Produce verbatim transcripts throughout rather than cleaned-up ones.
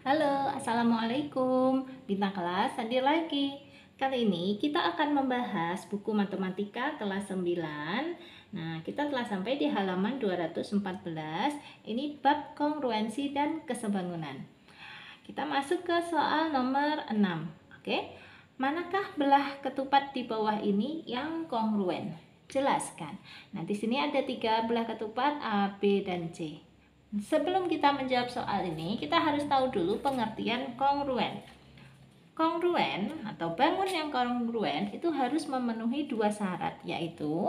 Halo, Assalamualaikum. Bintang kelas hadir lagi. Kali ini kita akan membahas buku matematika kelas sembilan. Nah, kita telah sampai di halaman dua ratus empat belas. Ini bab kongruensi dan kesebangunan. Kita masuk ke soal nomor enam. Oke. Manakah belah ketupat di bawah ini yang kongruen? Jelaskan. Nah, di sini ada tiga belah ketupat A, B, dan C. Sebelum kita menjawab soal ini, kita harus tahu dulu pengertian kongruen. Kongruen atau bangun yang kongruen itu harus memenuhi dua syarat, yaitu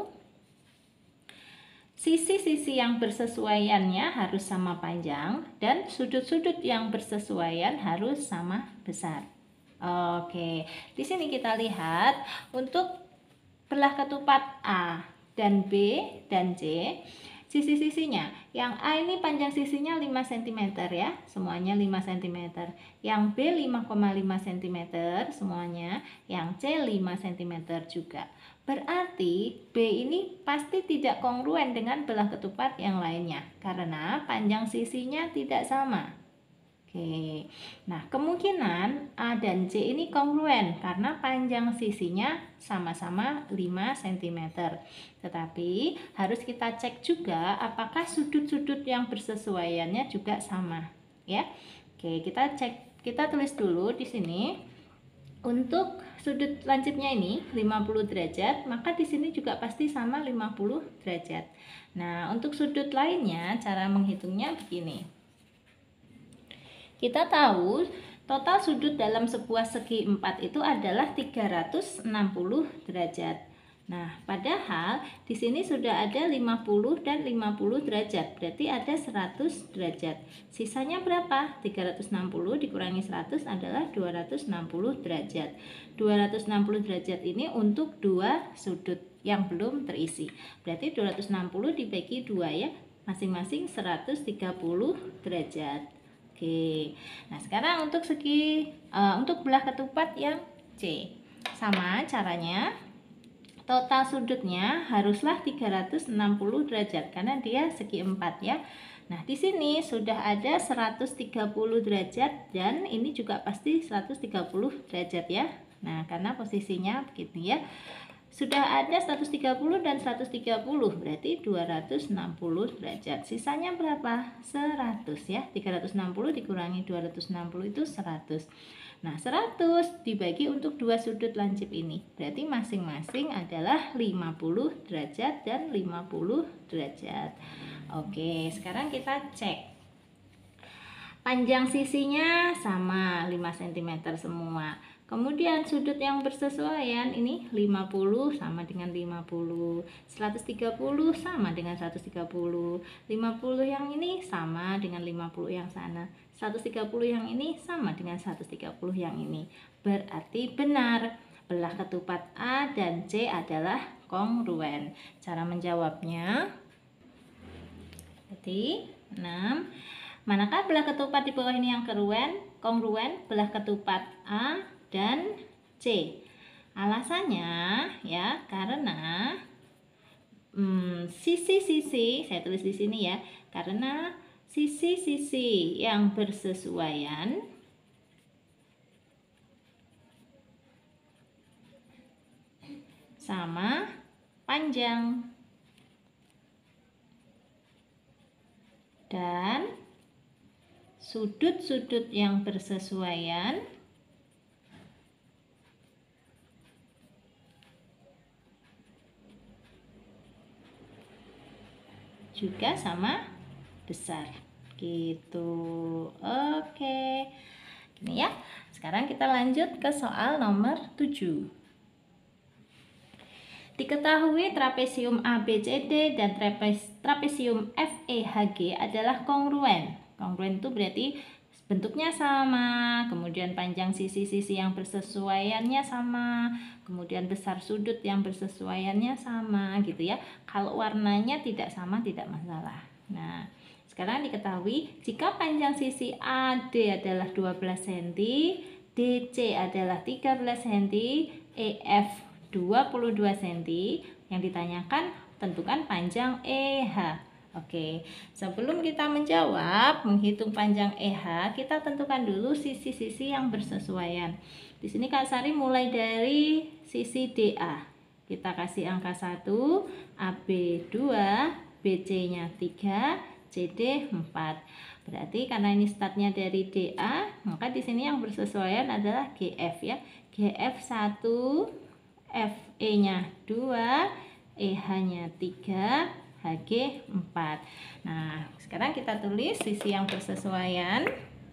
sisi-sisi yang bersesuaiannya harus sama panjang dan sudut-sudut yang bersesuaian harus sama besar. Oke, di sini kita lihat untuk belah ketupat A dan B dan C, sisi-sisinya, yang A ini panjang sisinya lima sentimeter ya, semuanya lima sentimeter. Yang B lima koma lima sentimeter semuanya, yang C lima sentimeter juga. Berarti B ini pasti tidak kongruen dengan belah ketupat yang lainnya karena panjang sisinya tidak sama. Oke, nah kemungkinan A dan C ini kongruen karena panjang sisinya sama-sama lima sentimeter. Tetapi harus kita cek juga apakah sudut-sudut yang bersesuaiannya juga sama, ya. Oke, kita cek, kita tulis dulu di sini. Untuk sudut lancipnya ini lima puluh derajat, maka di sini juga pasti sama lima puluh derajat. Nah, untuk sudut lainnya cara menghitungnya begini. Kita tahu total sudut dalam sebuah segi empat itu adalah tiga ratus enam puluh derajat. Nah, padahal di sini sudah ada lima puluh dan lima puluh derajat, berarti ada seratus derajat. Sisanya berapa? tiga ratus enam puluh dikurangi seratus adalah dua ratus enam puluh derajat. dua ratus enam puluh derajat ini untuk dua sudut yang belum terisi. Berarti dua ratus enam puluh dibagi dua ya, masing-masing seratus tiga puluh derajat. Oke, nah sekarang untuk segi uh, untuk belah ketupat yang C, sama caranya. Total sudutnya haruslah tiga ratus enam puluh derajat karena dia segi empat ya. Nah, di sini sudah ada seratus tiga puluh derajat dan ini juga pasti seratus tiga puluh derajat ya. Nah, karena posisinya begitu ya. Sudah ada seratus tiga puluh dan seratus tiga puluh, berarti dua ratus enam puluh derajat. Sisanya berapa? seratus ya. tiga ratus enam puluh dikurangi dua ratus enam puluh itu seratus. Nah, seratus dibagi untuk dua sudut lancip ini. Berarti masing-masing adalah lima puluh derajat dan lima puluh derajat. Oke, sekarang kita cek. Panjang sisinya sama lima sentimeter semua. Kemudian sudut yang bersesuaian ini lima puluh sama dengan lima puluh, seratus tiga puluh sama dengan seratus tiga puluh, lima puluh yang ini sama dengan lima puluh yang sana, seratus tiga puluh yang ini sama dengan seratus tiga puluh yang ini. Berarti benar, belah ketupat A dan C adalah kongruen. Cara menjawabnya, berarti enam. Manakah belah ketupat di bawah ini yang kongruen? Kongruen belah ketupat A dan C. Alasannya ya karena sisi-sisi, hmm, saya tulis di sini ya, karena sisi-sisi yang bersesuaian sama panjang dan sudut-sudut yang bersesuaian juga sama besar gitu. Oke, gini ya. Sekarang kita lanjut ke soal nomor tujuh. Diketahui trapesium A B C D dan trapesium F E H G adalah kongruen. Kongruen itu berarti bentuknya sama, kemudian panjang sisi-sisi yang bersesuaiannya sama, kemudian besar sudut yang bersesuaiannya sama gitu ya. Kalau warnanya tidak sama tidak masalah. Nah, sekarang diketahui jika panjang sisi A D adalah dua belas sentimeter, D C adalah tiga belas sentimeter, E F dua puluh dua sentimeter, yang ditanyakan tentukan panjang E H. Oke, sebelum kita menjawab, menghitung panjang E H, kita tentukan dulu sisi-sisi yang bersesuaian. Di sini Kak Sari mulai dari sisi D A. Kita kasih angka satu, A B dua, B C-nya tiga, C D empat. Berarti karena ini startnya dari D A, maka di sini yang bersesuaian adalah G F ya. G F satu, F E-nya dua, E H-nya tiga, H G empat. Nah, sekarang kita tulis sisi yang bersesuaian.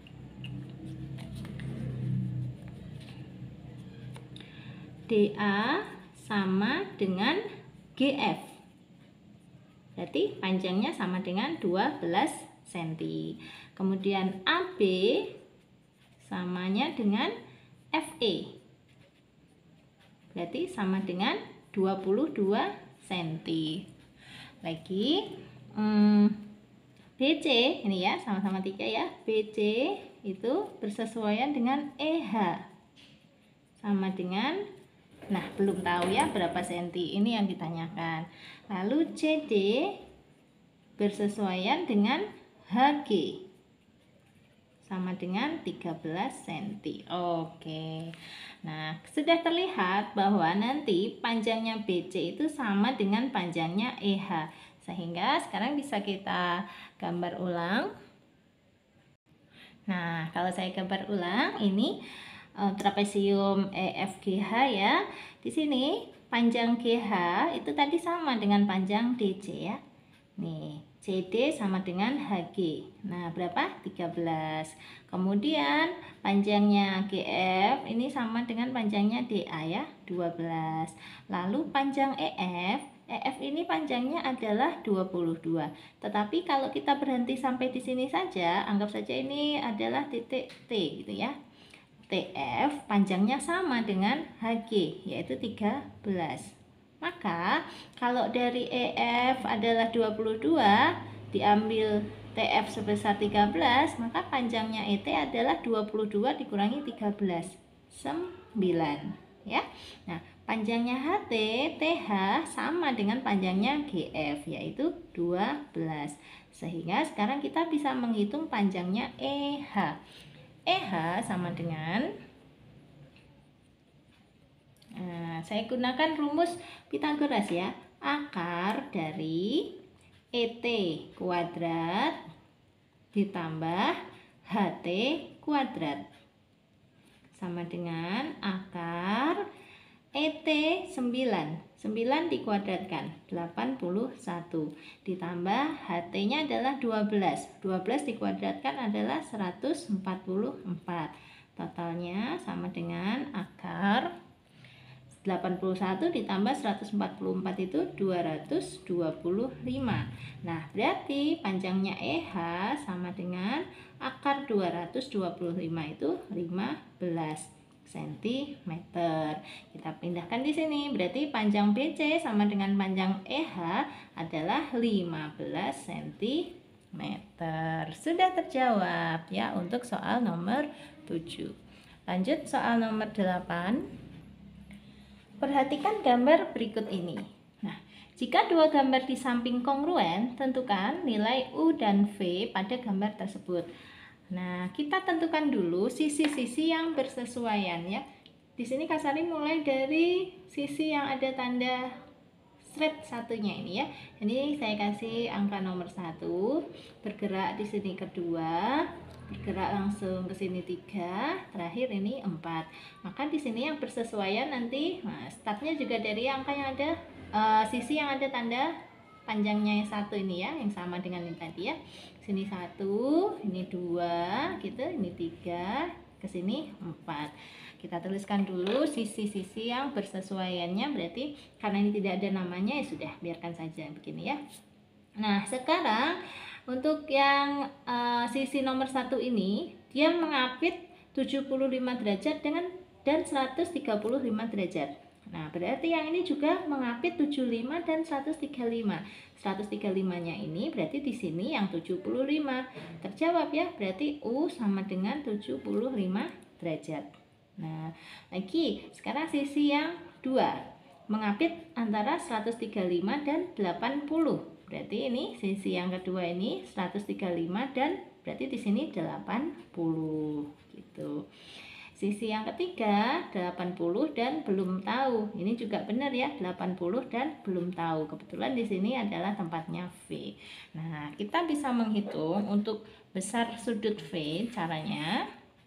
D A sama dengan G F. Berarti panjangnya sama dengan dua belas sentimeter. Kemudian A B samanya dengan F E. Berarti sama dengan dua puluh dua sentimeter. Lagi hmm, B C ini ya, sama-sama tiga ya. B C itu bersesuaian dengan E H. Sama dengan, nah belum tahu ya berapa senti, ini yang ditanyakan. Lalu C D bersesuaian dengan H G. Sama dengan tiga belas sentimeter. Oke. Nah, sudah terlihat bahwa nanti panjangnya B C itu sama dengan panjangnya E H. Sehingga sekarang bisa kita gambar ulang. Nah, kalau saya gambar ulang, ini uh, trapesium E F G H ya. Di sini panjang G H itu tadi sama dengan panjang D C ya. Nih, C D sama dengan H G. Nah, berapa? tiga belas. Kemudian panjangnya G F ini sama dengan panjangnya D A ya, dua belas. Lalu panjang E F, E F ini panjangnya adalah dua puluh dua. Tetapi kalau kita berhenti sampai di sini saja, anggap saja ini adalah titik T gitu ya. T F panjangnya sama dengan H G, yaitu tiga belas. Maka kalau dari E F adalah dua puluh dua, diambil T F sebesar tiga belas, maka panjangnya E T adalah dua puluh dua dikurangi tiga belas, sembilan ya. Nah, panjangnya H T, T H sama dengan panjangnya G F, yaitu dua belas. Sehingga sekarang kita bisa menghitung panjangnya E H. E H sama dengan, nah, saya gunakan rumus Pythagoras ya. Akar dari E T kuadrat ditambah H T kuadrat sama dengan akar E T sembilan. sembilan dikuadratkan delapan puluh satu ditambah H T-nya adalah dua belas. dua belas dikuadratkan adalah seratus empat puluh empat. Totalnya sama dengan akar delapan puluh satu ditambah seratus empat puluh empat itu dua ratus dua puluh lima. Nah, berarti panjangnya E H sama dengan akar dua ratus dua puluh lima itu lima belas sentimeter. Kita pindahkan di sini. Berarti panjang B C sama dengan panjang E H adalah lima belas sentimeter. Sudah terjawab ya untuk soal nomor tujuh. Lanjut soal nomor delapan. Perhatikan gambar berikut ini. Nah, jika dua gambar di samping kongruen, tentukan nilai U dan V pada gambar tersebut. Nah, kita tentukan dulu sisi-sisi yang bersesuaian ya. Di sini Kak Sari mulai dari sisi yang ada tanda straight satunya ini ya. Ini saya kasih angka nomor satu, bergerak di sini kedua, bergerak langsung ke sini tiga, terakhir ini empat. Maka di sini yang bersesuaian nanti, nah, startnya juga dari angka yang ada uh, sisi yang ada tanda panjangnya yang satu ini ya, yang sama dengan ini tadi ya. Sini satu, ini dua, gitu, ini tiga, ke sini empat. Kita tuliskan dulu sisi-sisi yang bersesuaiannya, berarti karena ini tidak ada namanya ya sudah, biarkan saja begini ya. Nah, sekarang untuk yang uh, sisi nomor satu ini, dia mengapit tujuh puluh lima derajat dengan dan seratus tiga puluh lima derajat. Nah, berarti yang ini juga mengapit tujuh puluh lima dan seratus tiga puluh lima. seratus tiga puluh lima-nya ini berarti di sini yang tujuh puluh lima. Terjawab ya, berarti U sama dengan tujuh puluh lima derajat. Nah, lagi sekarang sisi yang dua mengapit antara seratus tiga puluh lima dan delapan puluh. Berarti ini sisi yang kedua ini seratus tiga puluh lima dan berarti di sini delapan puluh gitu. Sisi yang ketiga delapan puluh dan belum tahu. Ini juga benar ya, delapan puluh dan belum tahu. Kebetulan di sini adalah tempatnya V. Nah, kita bisa menghitung untuk besar sudut V. Caranya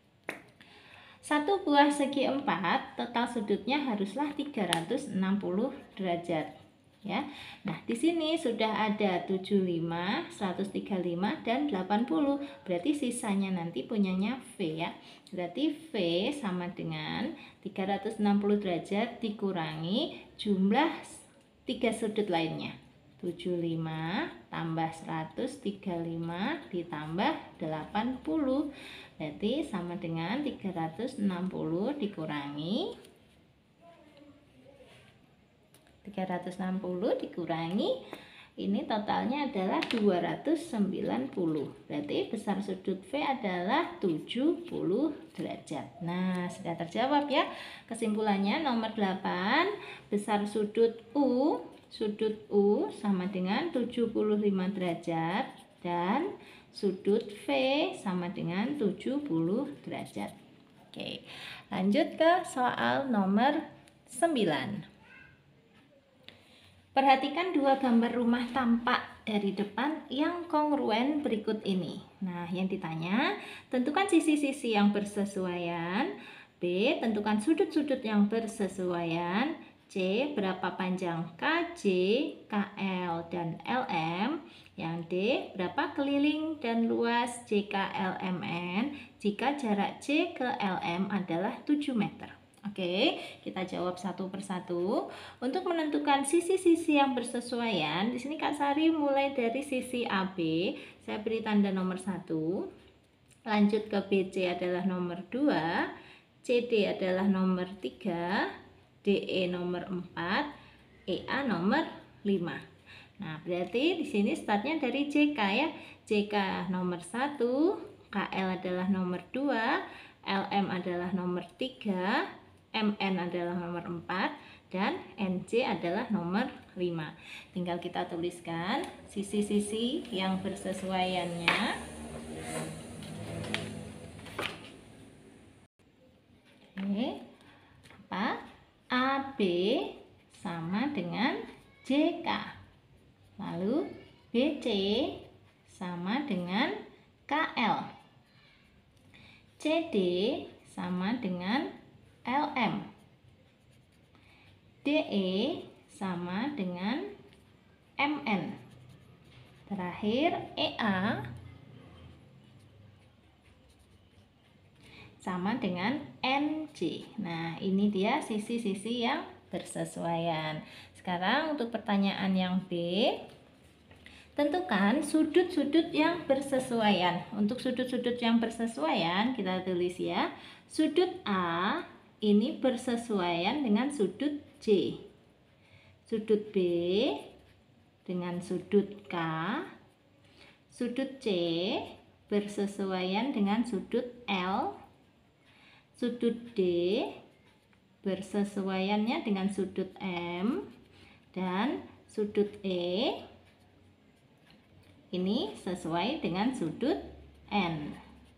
satu buah segi empat, total sudutnya haruslah tiga ratus enam puluh derajat. Ya. Nah, di sini sudah ada tujuh puluh lima, seratus tiga puluh lima dan delapan puluh. Berarti sisanya nanti punyanya V ya. Berarti V sama dengan tiga ratus enam puluh derajat dikurangi jumlah tiga sudut lainnya. tujuh puluh lima tambah seratus tiga puluh lima ditambah delapan puluh. Berarti sama dengan tiga ratus enam puluh dikurangi tiga ratus enam puluh dikurangi ini totalnya adalah dua ratus sembilan puluh. Berarti besar sudut V adalah tujuh puluh derajat. Nah, sudah terjawab ya. Kesimpulannya nomor delapan, besar sudut U, sudut U sama dengan tujuh puluh lima derajat dan sudut V sama dengan tujuh puluh derajat. Oke, lanjut ke soal nomor sembilan. Perhatikan dua gambar rumah tampak dari depan yang kongruen berikut ini. Nah, yang ditanya, tentukan sisi-sisi yang bersesuaian. B, tentukan sudut-sudut yang bersesuaian. C, berapa panjang K J, K L, dan L M. Yang D, berapa keliling dan luas J K L M N jika jarak C ke L M adalah tujuh meter. Oke, kita jawab satu persatu. Untuk menentukan sisi-sisi yang bersesuaian, di sini Kak Sari mulai dari sisi A B, saya beri tanda nomor satu. Lanjut ke B C adalah nomor dua, C D adalah nomor tiga, D E nomor empat, E A nomor lima. Nah, berarti di sini startnya dari J K ya. J K nomor satu, K L adalah nomor dua, L M adalah nomor tiga, M N adalah nomor empat, dan N C adalah nomor lima. Tinggal kita tuliskan sisi-sisi yang bersesuaiannya. Oke. Apa? A B sama dengan J K. Lalu B C sama dengan K L. C D sama dengan L M. D E sama dengan M N. Terakhir E A sama dengan N C. Nah, ini dia sisi-sisi yang bersesuaian. Sekarang untuk pertanyaan yang B, tentukan sudut-sudut yang bersesuaian. Untuk sudut-sudut yang bersesuaian kita tulis ya. Sudut A ini bersesuaian dengan sudut J. Sudut B dengan sudut K. Sudut C bersesuaian dengan sudut L. Sudut D bersesuaiannya dengan sudut M. Dan sudut E ini sesuai dengan sudut N.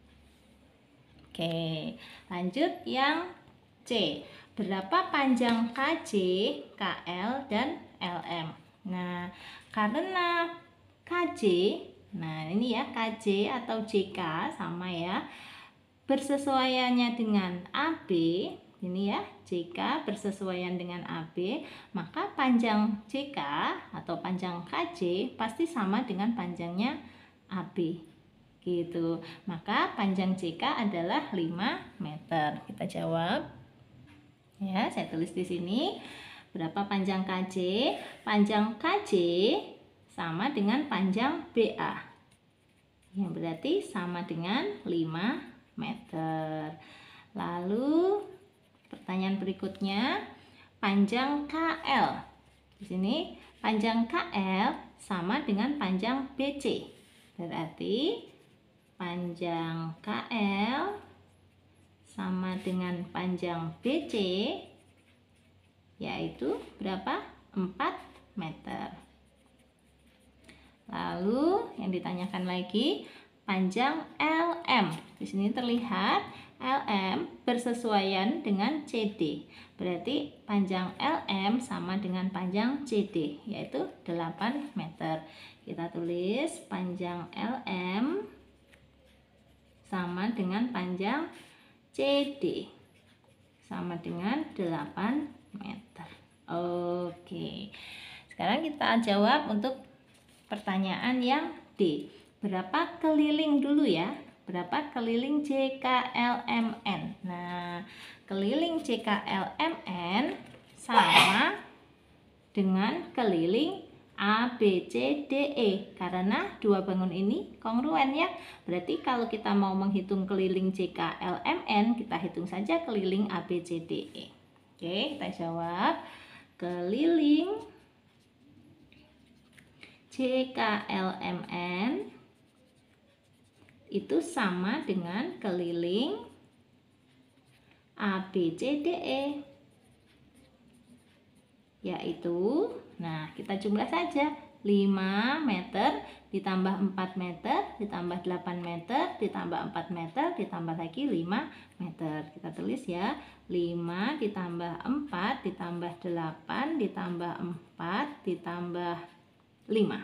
Oke, lanjut yang C. Berapa panjang K J, K L, dan L M? Nah, karena K J, nah ini ya K J atau J K sama ya, bersesuaiannya dengan A B, ini ya J K bersesuaian dengan A B, maka panjang J K atau panjang K J pasti sama dengan panjangnya A B. Gitu. Maka panjang J K adalah lima meter. Kita jawab. Ya, saya tulis di sini. Berapa panjang K J? Panjang K J sama dengan panjang B A. Yang berarti sama dengan lima meter. Lalu pertanyaan berikutnya, panjang K L. Di sini panjang K L sama dengan panjang B C. Berarti panjang K L sama dengan panjang B C, yaitu berapa? empat meter. Lalu yang ditanyakan lagi panjang L M. Di sini terlihat L M bersesuaian dengan C D. Berarti panjang L M sama dengan panjang C D, yaitu delapan meter. Kita tulis panjang L M sama dengan panjang C D sama dengan delapan meter. Oke. Sekarang kita jawab untuk pertanyaan yang D. Berapa keliling dulu ya? Berapa keliling C K L M N? Nah, keliling C K L M N sama dengan keliling A, B, C, D, E. Karena dua bangun ini kongruen ya. Berarti kalau kita mau menghitung keliling C K L M N, kita hitung saja keliling A, B, C, D, E. Oke, kita jawab. Keliling C K L M N itu sama dengan keliling A, B, C, D, E. Yaitu, nah kita jumlah saja, lima meter ditambah empat meter ditambah delapan meter ditambah empat meter ditambah lagi lima meter. Kita tulis ya, lima ditambah empat ditambah delapan ditambah empat ditambah lima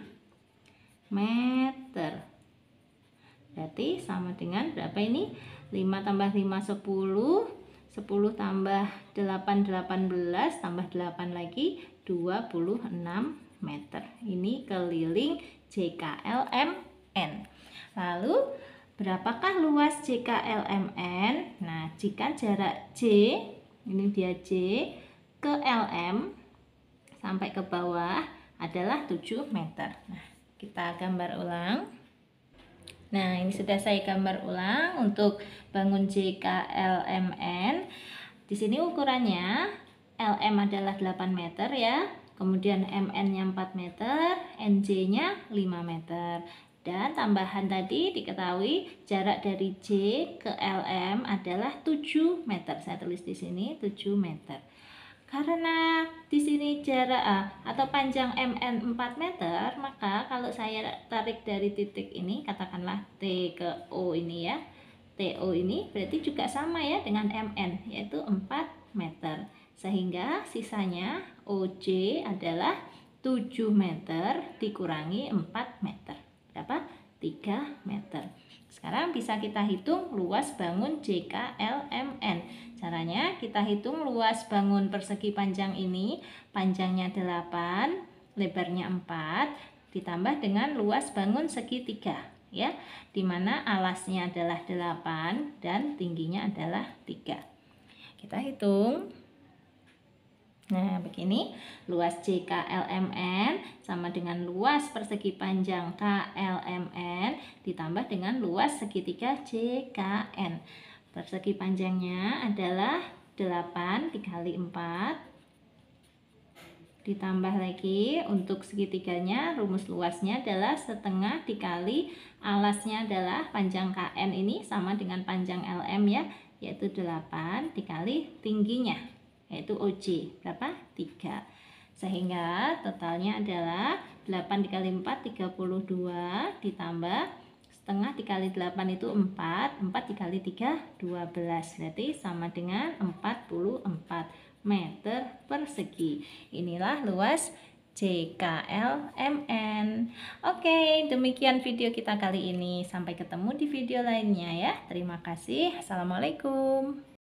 meter. Berarti sama dengan berapa ini? lima tambah lima, sepuluh. sepuluh tambah delapan, delapan belas. Tambah delapan lagi, dua puluh enam meter. Ini keliling C K L M N. Lalu, berapakah luas C K L M N? Nah, jika jarak C, ini dia C, ke L M, sampai ke bawah adalah tujuh meter. Nah, kita gambar ulang. Nah, ini sudah saya gambar ulang untuk bangun C K L M N. Di sini ukurannya L M adalah delapan meter ya. Kemudian M N-nya empat meter, N J-nya lima meter. Dan tambahan tadi diketahui jarak dari C ke L M adalah tujuh meter. Saya tulis di sini tujuh meter. Karena di sini jarak A atau panjang M N empat meter, maka kalau saya tarik dari titik ini, katakanlah T ke O ini ya, T O ini berarti juga sama ya dengan M N, yaitu empat meter. Sehingga sisanya O J adalah tujuh meter dikurangi empat meter. Berapa? tiga meter. Sekarang bisa kita hitung luas bangun C K L M N. Caranya kita hitung luas bangun persegi panjang ini, panjangnya delapan, lebarnya empat, ditambah dengan luas bangun segitiga ya, dimana alasnya adalah delapan dan tingginya adalah tiga. Kita hitung. Nah, begini, luas C K L M N sama dengan luas persegi panjang K L M N ditambah dengan luas segitiga C K N. Persegi panjangnya adalah delapan dikali empat, ditambah lagi untuk segitiganya, rumus luasnya adalah setengah dikali alasnya adalah panjang K N ini sama dengan panjang L M ya, yaitu delapan dikali tingginya, yaitu O J. Berapa? tiga. Sehingga totalnya adalah delapan dikali empat, tiga puluh dua, ditambah setengah dikali delapan itu empat, empat dikali tiga, dua belas. Berarti sama dengan empat puluh empat meter persegi. Inilah luas C K L M N. Oke, demikian video kita kali ini. Sampai ketemu di video lainnya ya. Terima kasih. Assalamualaikum.